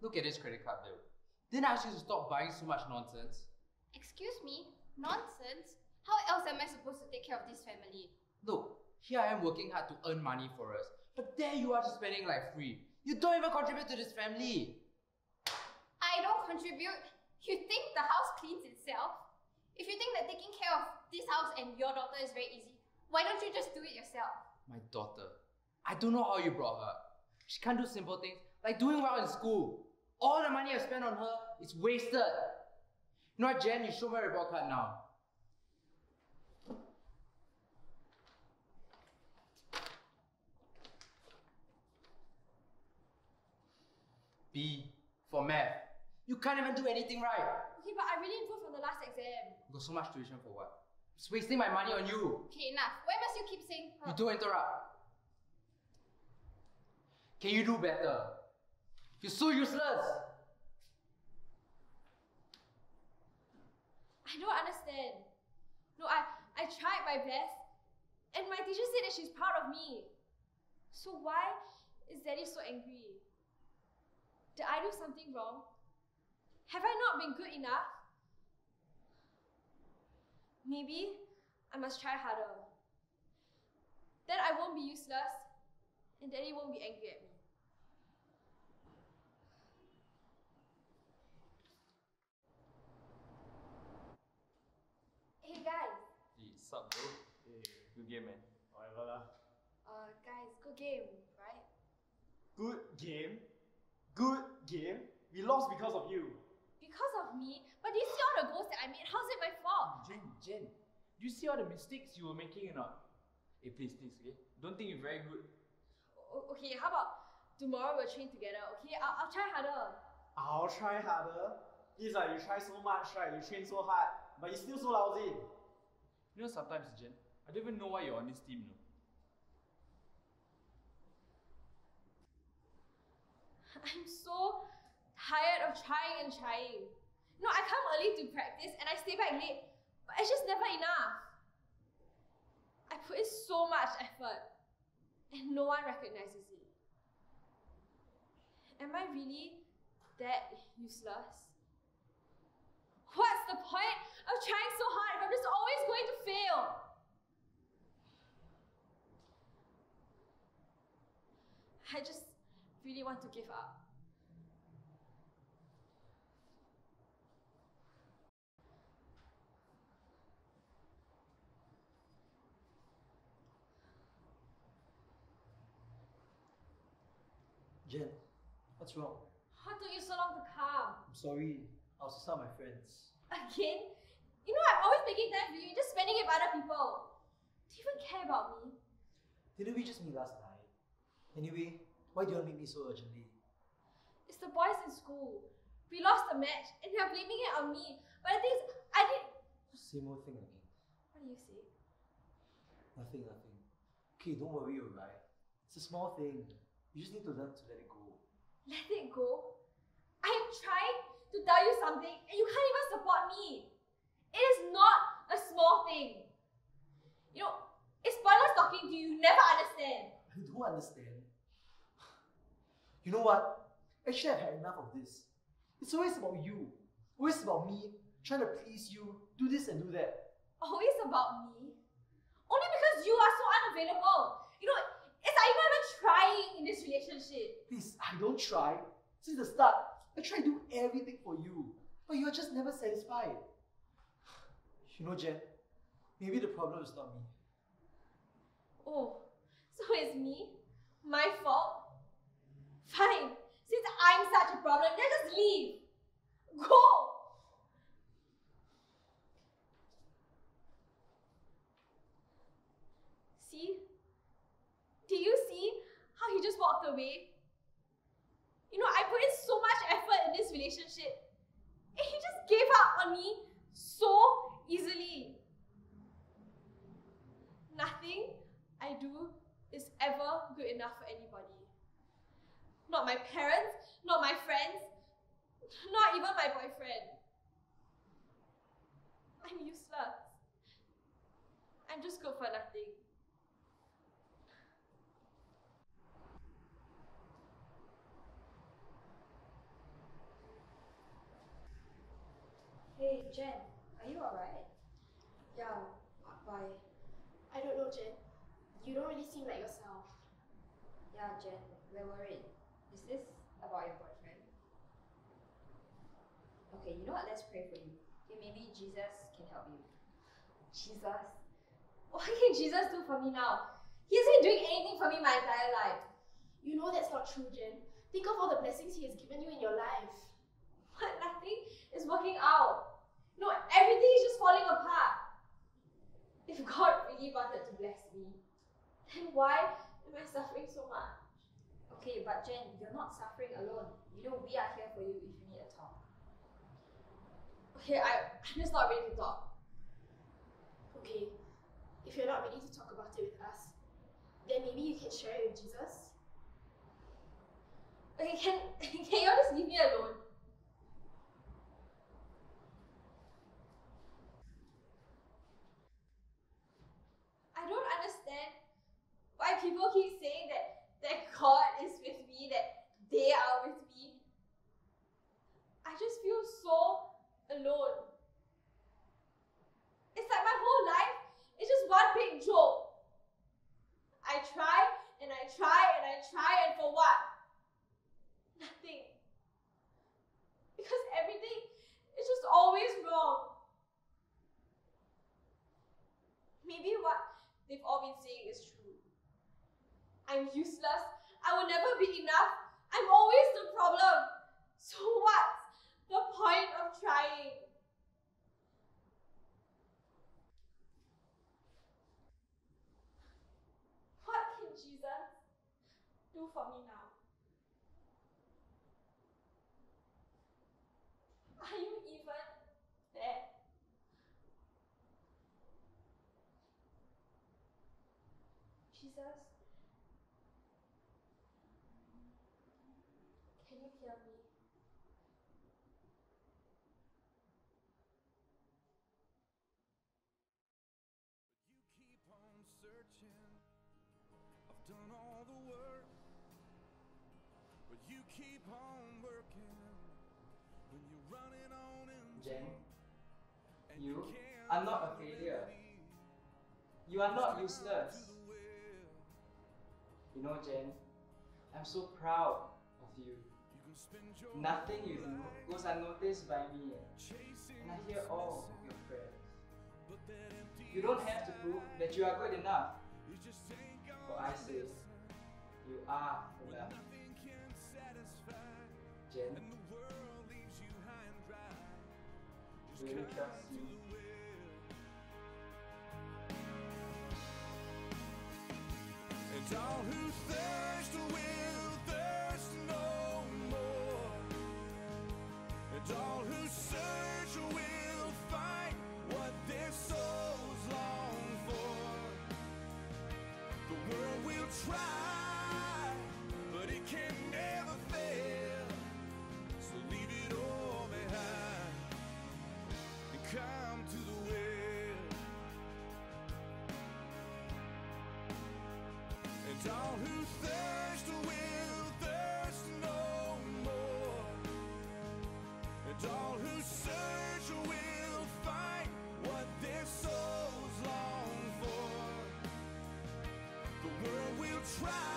Look at this credit card bill. Didn't I ask you to stop buying so much nonsense? Excuse me? Nonsense? How else am I supposed to take care of this family? Look, here I am working hard to earn money for us, but there you are just spending like free. You don't even contribute to this family. I don't contribute. You think the house cleans itself? If you think that taking care of this house and your daughter is very easy, why don't you just do it yourself? My daughter. I don't know how you brought her up. She can't do simple things like doing well in school. All the money I spent on her is wasted. You know what, Jen? You show me your report card now. B for math. You can't even do anything right. Okay, but I really improved from the last exam. You got so much tuition for what? It's wasting my money on you. Okay, enough. Why must you keep saying her? You don't interrupt. Can you do better? You're so useless. I don't understand. No, I tried my best, and my teacher said that she's proud of me. So why is Daddy so angry? Did I do something wrong? Have I not been good enough? Maybe I must try harder. Then I won't be useless, and Daddy won't be angry at me. Hey guys. Hey, sup bro? Hey, good game man. Whatever lah. Guys, good game, right? Good game? Good game? We lost because of you. Because of me? But do you see all the goals that I made? How's it my fault? Jen, do you see all the mistakes you were making or not? Hey, please, okay? Don't think you're very good. Okay, how about tomorrow we'll train together, okay? I'll try harder. I'll try harder. It's like you try so much, right? You train so hard, but you're still so lousy. You know, sometimes, Jen, I don't even know why you're on this team, no? I'm so tired of trying and trying. No, I come early to practice and I stay back late, but it's just never enough. I put in so much effort and no one recognizes it. Am I really that useless? What's the point of trying so hard if I'm just always going to fail? I just really want to give up. Jen, what's wrong? What took you so long to come? I'm sorry, I was with some of my friends. Again? You know I'm always making time for you, you're just spending it with other people. Do you even care about me? Didn't we just meet last night? Anyway, why do you want to meet me so urgently? It's the boys in school. We lost the match and they're blaming it on me. But the thing is, I didn't... Same old thing again. What do you say? Nothing. Okay, don't worry, alright? It's a small thing. You just need to learn to let it go. Let it go? I am trying to tell you something and you can't even support me. It is not a small thing. You know, it's pointless talking to you, you never understand. I don't understand. You know what? Actually, I've had enough of this. It's always about you. Always about me, trying to please you, do this and do that. Always about me? Only because you are so unavailable. You know, it's like you're not even trying in this relationship. Please, I don't try. Since the start, I try to do everything for you. But you're just never satisfied. You know, Jen, maybe the problem is not me. Oh, so it's me? My fault? Fine. Since I'm such a problem, then just leave. Go! See? Do you see how he just walked away? You know, I put in so much effort in this relationship, and he just gave up on me so easily. Nothing I do is ever good enough for anybody. Not my parents, not my friends, not even my boyfriend. I'm useless. I'm just good for nothing. Jen, are you alright? Yeah, why? I don't know, Jen. You don't really seem like yourself. Yeah, Jen, we're worried. Is this about your boyfriend? Okay, you know what? Let's pray for you. Okay, maybe Jesus can help you. Jesus? What can Jesus do for me now? He hasn't been doing anything for me my entire life. You know that's not true, Jen. Think of all the blessings he has given you in your life. But nothing is working out. No, everything is just falling apart. If God really wanted to bless me, then why am I suffering so much? Okay, but Jen, you're not suffering alone. You know, we are here for you if you need a talk. Okay, I'm just not ready to talk. Okay, if you're not ready to talk about it with us, then maybe you can share it with Jesus. Okay, can you all just leave me alone? I don't understand why people keep saying that God is with me, that they are with me. I just feel so alone. It's like my whole life is just one big joke. I try and I try and I try, and for what? Nothing. Because everything is just always wrong. Maybe what they've all been saying is true. I'm useless. I will never be enough. I'm always the problem. So what's the point of trying? What can Jesus do for me now? Are you even there? Jesus, can you hear me? Keep on searching. I've done all the work, but you keep on working when you're running on empty. Jen, And you can't are not a find failure. remedy. You are not To useless. the well. You know, Jen, I'm so proud of you. You can spend your Nothing you do life goes unnoticed by me, chasing and I hear all what's of your prayers. missing, but that empty You don't have to prove that you are good enough, you just ain't for gonna I say listen you are when enough. nothing can satisfy Jen, and the world leaves you high and dry. Just really come trust to you. the well. And all who thirst will thirst no more. And all who search will find what their souls long for. The world will try, but it can never fail. So leave it all behind and come to the well. And all who thirst will thirst no more. And all who search will find what their souls long for. The world will try,